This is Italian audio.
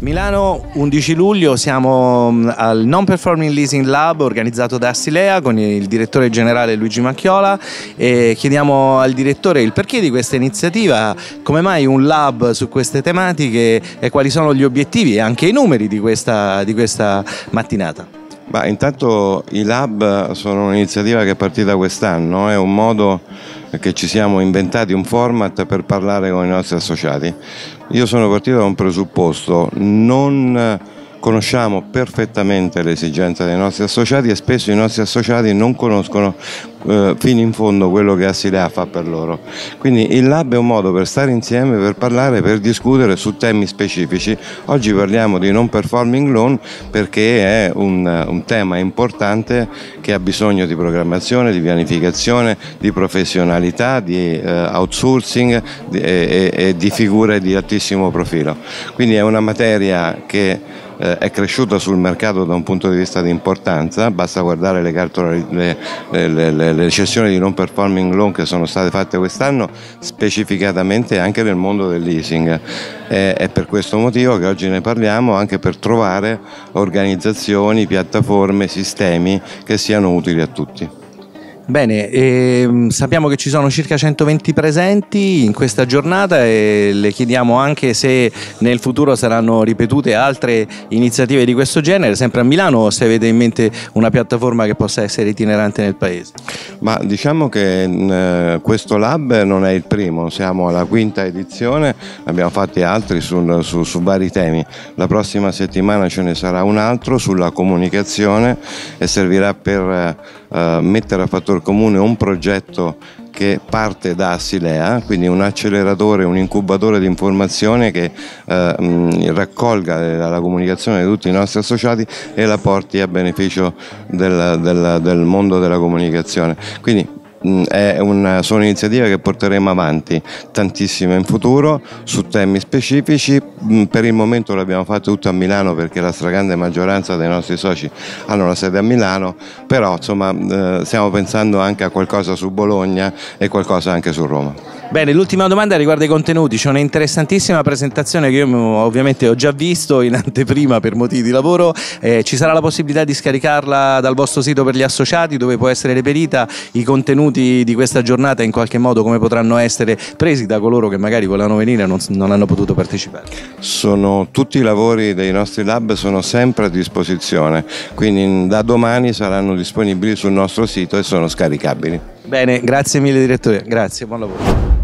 Milano, 11 luglio, siamo al Non Performing Leasing Lab organizzato da Assilea con il direttore generale Luigi Macchiola e chiediamo al direttore il perché di questa iniziativa, come mai un lab su queste tematiche e quali sono gli obiettivi e anche i numeri di questa mattinata. Intanto i lab sono un'iniziativa che è partita quest'anno, è un modo che ci siamo inventati, un format per parlare con i nostri associati. Io sono partito da un presupposto: non conosciamo perfettamente le esigenze dei nostri associati e spesso i nostri associati non conoscono fino in fondo quello che Assilea fa per loro. Quindi il lab è un modo per stare insieme, per parlare, per discutere su temi specifici. Oggi parliamo di non performing loan perché è un tema importante che ha bisogno di programmazione, di pianificazione, di professionalità, di outsourcing e di figure di altissimo profilo. Quindi è una materia che è cresciuta sul mercato da un punto di vista di importanza, basta guardare le cessioni di non performing loan che sono state fatte quest'anno, specificatamente anche nel mondo del leasing. È per questo motivo che oggi ne parliamo, anche per trovare organizzazioni, piattaforme, sistemi che siano utili a tutti. Bene, sappiamo che ci sono circa 120 presenti in questa giornata e le chiediamo anche se nel futuro saranno ripetute altre iniziative di questo genere, sempre a Milano, o se avete in mente una piattaforma che possa essere itinerante nel paese. Ma diciamo che questo lab non è il primo, siamo alla quinta edizione, abbiamo fatti altri su vari temi. La prossima settimana ce ne sarà un altro sulla comunicazione e servirà per mettere a fattor comune un progetto che parte da Assilea, quindi un acceleratore, un incubatore di informazione che raccolga la comunicazione di tutti i nostri associati e la porti a beneficio del mondo della comunicazione. Quindi sono iniziative che porteremo avanti tantissime in futuro su temi specifici. Per il momento le abbiamo fatte tutte a Milano perché la stragrande maggioranza dei nostri soci hanno la sede a Milano, però insomma stiamo pensando anche a qualcosa su Bologna e qualcosa anche su Roma. Bene, l'ultima domanda riguarda i contenuti. C'è un'interessantissima presentazione che io ovviamente ho già visto in anteprima per motivi di lavoro. Ci sarà la possibilità di scaricarla dal vostro sito per gli associati, dove può essere reperita i contenuti di questa giornata, in qualche modo come potranno essere presi da coloro che magari volevano venire e non hanno potuto partecipare. Tutti i lavori dei nostri lab sono sempre a disposizione, quindi da domani saranno disponibili sul nostro sito e sono scaricabili. Bene, grazie mille direttore, grazie, buon lavoro.